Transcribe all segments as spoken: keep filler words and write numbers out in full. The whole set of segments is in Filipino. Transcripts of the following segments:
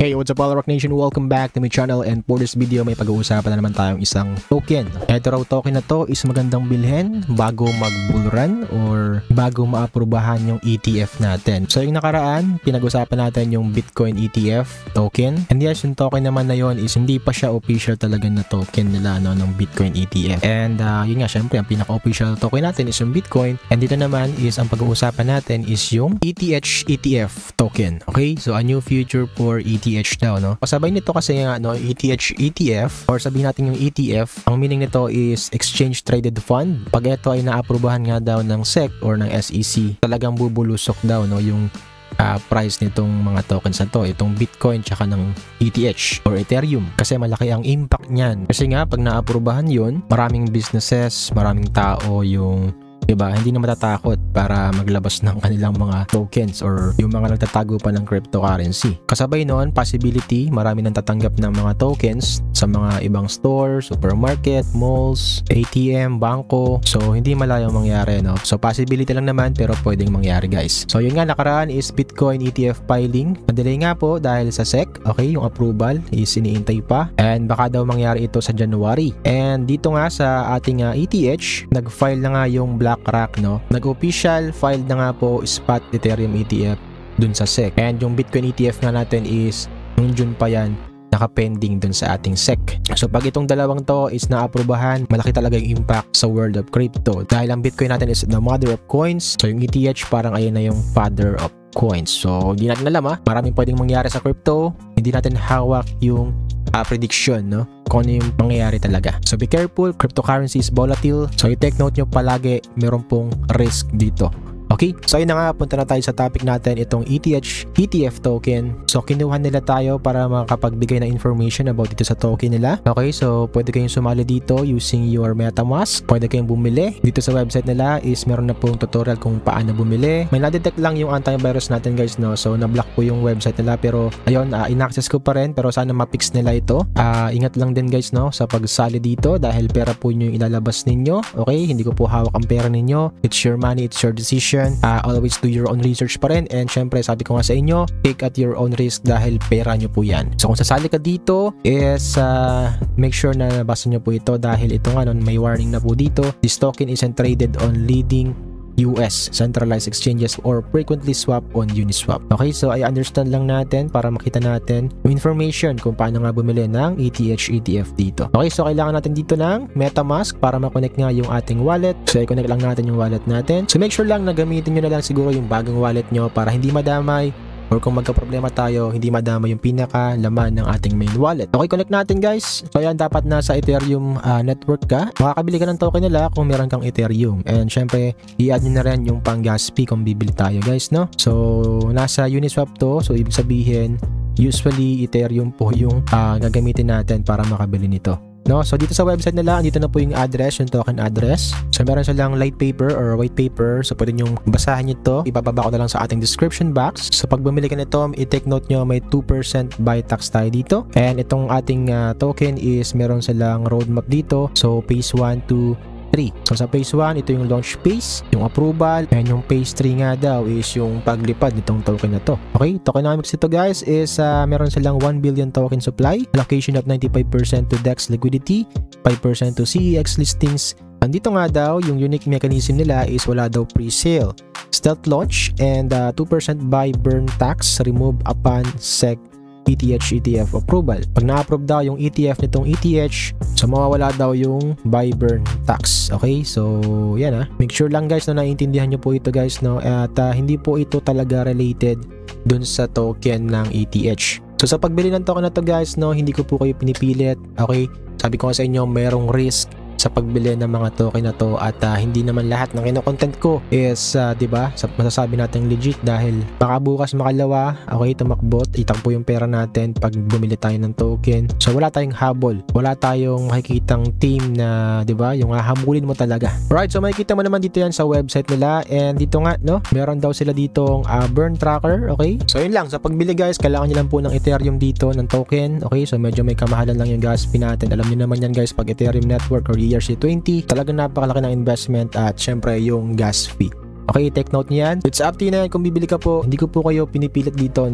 Hey, what's up all Rock Nation? Welcome back to my channel, and for this video may pag-uusapan na naman tayong isang token. Ito raw token na to is magandang bilhin bago mag-bull run or bago maaprubahan yung E T F natin. So yung nakaraan, pinag-usapan natin yung Bitcoin E T F token. And yes, yung token naman na yon is hindi pa siya official talaga na token nila no, ng Bitcoin E T F. And uh, yun nga, syempre ang pinaka-official token natin is yung Bitcoin. And dito naman is ang pag-uusapan natin is yung E T H E T F token. Okay, so a new future for E T H daw, no? Kasabay nito kasi nga, no, E T H E T F or sabihin natin yung E T F, ang meaning nito is Exchange Traded Fund. Pag ito ay naaprubahan nga daw ng S E C or ng S E C, talagang bubulusok daw, no, yung uh, price nitong mga tokens na to, itong Bitcoin tsaka ng E T H or Ethereum, kasi malaki ang impact niyan. Kasi nga, pag naaprubahan yun, maraming businesses, maraming tao yung diba, hindi na matatakot para maglabas ng kanilang mga tokens or yung mga nagtatago pa ng cryptocurrency. Kasabay noon, possibility, marami nang tatanggap ng mga tokens sa mga ibang store, supermarket, malls, A T M, bangko. So, hindi malayo mangyari, no? So, possibility lang naman pero pwedeng mangyari, guys. So, yun nga, nakaraan is Bitcoin E T F filing. Madali nga po dahil sa S E C, okay, yung approval is iniintay pa. And baka daw mangyari ito sa January. And dito nga sa ating uh, E T H, nag-file na nga yung Black Rock, no? Nag-official filed na nga po spot Ethereum E T F dun sa S E C. And yung Bitcoin E T F nga natin is nung June pa yan naka-pending dun sa ating S E C. So pag itong dalawang to is naaprubahan, malaki talaga yung impact sa world of crypto. Dahil ang Bitcoin natin is the mother of coins, so yung E T H parang ayun na yung father of coins. So hindi natin alam, ha, maraming pwedeng mangyari sa crypto, hindi natin hawak yung uh, prediction, no, kung ano yung mangyayari talaga. So be careful, cryptocurrency is volatile, so i-take note nyo palagi, meron pong risk dito. Okay, so yun na nga, punta na tayo sa topic natin, itong E T H E T F token. So kinuha nila tayo para makapagbigay na information about dito sa token nila. Okay, so pwede kayong sumali dito using your MetaMask. Pwede kayong bumili. Dito sa website nila is meron na pong tutorial kung paano bumili. May na-detect lang yung antivirus natin, guys, no. So na-block po yung website nila, pero ayun, uh, in-access ko pa rin, pero sana ma-fix nila ito. Uh, ingat lang din, guys, no, sa pagsali dito dahil pera po nyo yung ilalabas ninyo. Okay, hindi ko po hawak ang pera ninyo. It's your money, it's your decision. Uh, always do your own research pa rin, and syempre sabi ko nga sa inyo, take at your own risk dahil pera nyo po yan. So kung sasali ka dito is uh, make sure na nabasa nyo po ito dahil ito nga nun, may warning na po dito. This token isn't traded on leading U S centralized exchanges or frequently swap on Uniswap. Okay, so I understand lang natin para makita natin yung information kung paano nga bumili ng E T H E T F dito. Okay, so kailangan natin dito ng MetaMask para ma-connect nga yung ating wallet. So i-connect lang natin yung wallet natin. So make sure lang na gamitin nyo na lang siguro yung bagong wallet nyo para hindi madamay, or kung magka-problema tayo, hindi madama yung pinaka laman ng ating main wallet. Okay, connect natin, guys. So yan, dapat nasa Ethereum uh, network ka. Makakabili ka ng token nila kung meron kang Ethereum. And syempre, i-add nyo na rin yung pang gas fee kung bibili tayo, guys, no? So nasa Uniswap to, so ibig sabihin usually Ethereum po yung uh, gagamitin natin para makabili nito. No, so dito sa website nila, dito na po yung address, yung token address. So meron silang light paper or white paper. So pwede nyo basahin ito. Ibababa ko na lang sa ating description box. So pag bumili ka nito, i-take note nyo, may two percent buy tax tayo dito. And itong ating uh, token is meron silang roadmap dito. So phase one, two, three. So sa phase one, ito yung launch phase, yung approval, and yung phase three nga daw is yung paglipad nitong token na to. Okay, tokenomics ito, guys, is uh, meron silang one billion token supply, allocation of ninety-five percent to DEX liquidity, five percent to C E X listings. Andito nga daw, yung unique mechanism nila is wala daw pre-sale, stealth launch, and uh, two percent buy burn tax remove upon S E C E T H E T F approval. Pag na-approve daw yung E T F nitong E T H, so mawawala daw yung buy burn tax. Okay, so yan, ha, make sure lang, guys, na naiintindihan nyo po ito, guys, no, at uh, hindi po ito talaga related dun sa token ng E T H. So sa pagbili ng token na to, guys, no, hindi ko po kayo pinipilit. Okay, sabi ko nga sa inyo, merong risk sa pagbili ng mga token na to, at uh, hindi naman lahat ng kino-content ko is uh, diba, masasabi natin legit dahil baka bukas makalawa, okay, tumakbot, itakbo yung pera natin pag bumili tayo ng token. So wala tayong habol, wala tayong makikitang team na diba, yung hahabulin mo talaga. Right, so makikita mo naman dito yan sa website nila, and dito nga, no, meron daw sila ditong uh, burn tracker. Okay, so yun lang, sa pagbili, guys, kailangan nyo lang po ng Ethereum dito, ng token. Okay, so medyo may kamahalan lang yung gas fee natin. Alam niyo naman yan, guys, pag Ethereum network or E R C twenty, talagang napakalaki ng investment at syempre yung gas fee. Okay, take note niyan. It's up to you na kung bibili ka po. Hindi ko po kayo pinipilit dito, no.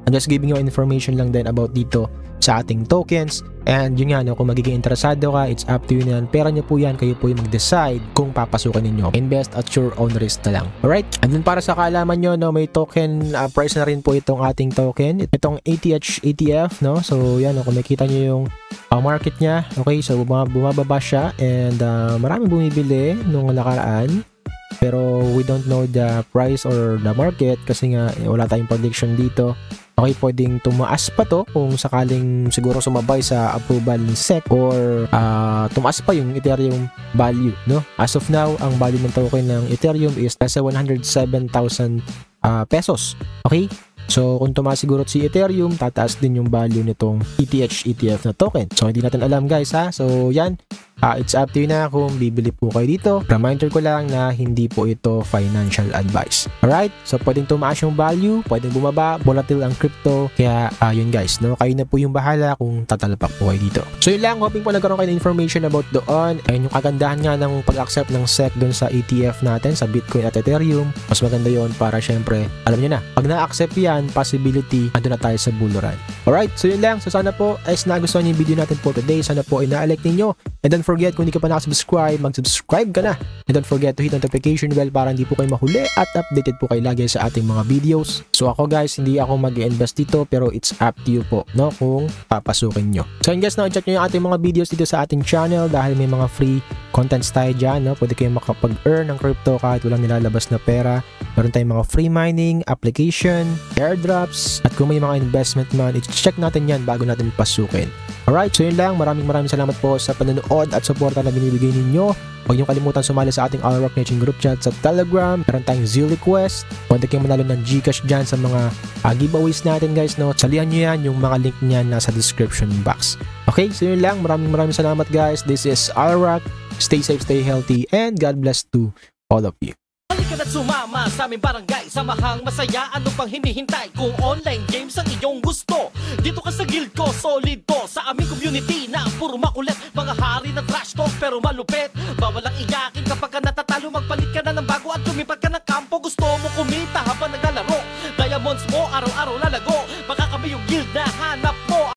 I'm just giving you information lang din about dito sa ating tokens. And yun nga, no, kung magiging interesado ka, it's up to you na yan. Pera nyo po yan, kayo po yung mag-decide kung papasukin ninyo. Invest at your own risk na lang. Alright? And then para sa kaalaman nyo, no, may token uh, price na rin po itong ating token. Itong A T H E T F, no? So yan, no, kung makita nyo yung uh, market niya, okay, so bumababa siya and uh, maraming bumibili nung nakaraan. Pero we don't know the price or the market kasi nga eh, wala tayong prediction dito. Okay, pwedeng tumaas pa to kung sakaling siguro sumabay sa approval ni S E C or uh, tumaas pa yung Ethereum value, no? As of now, ang value ng token ng Ethereum is nasa one hundred seven thousand uh, pesos. Okay? So, kung tumaas siguro si Ethereum, tataas din yung value nitong E T H E T F na token. So, hindi natin alam guys ha. So, yan. Uh, it's up to you na kung bibili po kayo dito. Reminder ko lang na hindi po ito financial advice. Alright? So, pwedeng tumaas yung value, pwedeng bumaba, volatile ang crypto. Kaya, uh, yun guys, no? Kayo na po yung bahala kung tatalpak po kayo dito. So, yun lang. Hoping po nagkaroon kayo ng information about doon. And yung kagandahan nga ng pag-accept ng S E C doon sa E T F natin, sa Bitcoin at Ethereum, mas maganda yun para syempre, alam nyo na, pag na-accept yan, possibility, ando na tayo sa bull run. Alright? So, yun lang. So, sana po, as nagustuhan yung video natin po today, sana po ina-like ninyo. And don't forget, kung hindi ka pa nakasubscribe, mag-subscribe ka na. And don't forget to hit notification bell para hindi po kayo mahuli at updated po kayo lagi sa ating mga videos. So ako guys, hindi ako mag-invest dito pero it's up to you po, no, kung papasukin nyo. So yun guys, na-check nyo yung ating mga videos dito sa ating channel dahil may mga free contents tayo dyan, no? Pwede kayong makapag-earn ng crypto kahit walang nilalabas na pera. Meron tayong mga free mining, application, airdrops, at kung may mga investment man, i-check natin yan bago natin pasukin. Alright, so yun lang. Maraming maraming salamat po sa panonood at suporta na binibigay ninyo. Huwag niyong kalimutan sumali sa ating Our Rock Nation group chat sa Telegram. Meron tayong Zilli Quest. Pwede kayong manalo ng Gcash dyan sa mga uh, giveaways natin guys. No? Salihan nyo yan. Yung mga link niyan nasa description box. Okay, so yun lang. Maraming maraming salamat guys. This is Our Rock. Stay safe, stay healthy, and God bless to all of you. Halika na't sumama sa aming barangay. Samahang masaya, ano pang hinihintay? Kung online games ang iyong gusto, dito ka sa guild ko, solid to. Sa aming community na puro makulit, mga hari na trash talk pero malupit. Bawal ang iyakin kapag ka natatalo, magpalit ka na ng bago at lumipat ka ng kampo. Gusto mo